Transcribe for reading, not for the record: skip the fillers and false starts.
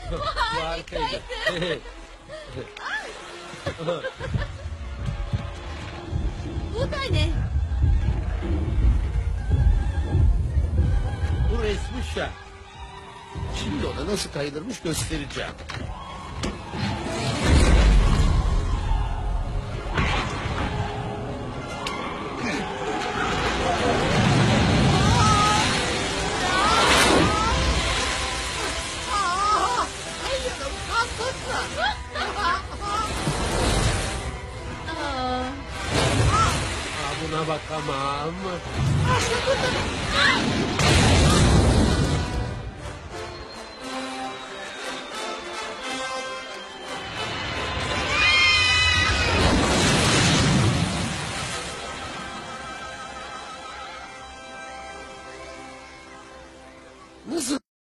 Bu harikaydı. Bu da ne? Bu resmi şah. Şimdi ona nasıl kayılırmış göstereceğim. Hayırım kalkınma. Buna bakamam. Nasıl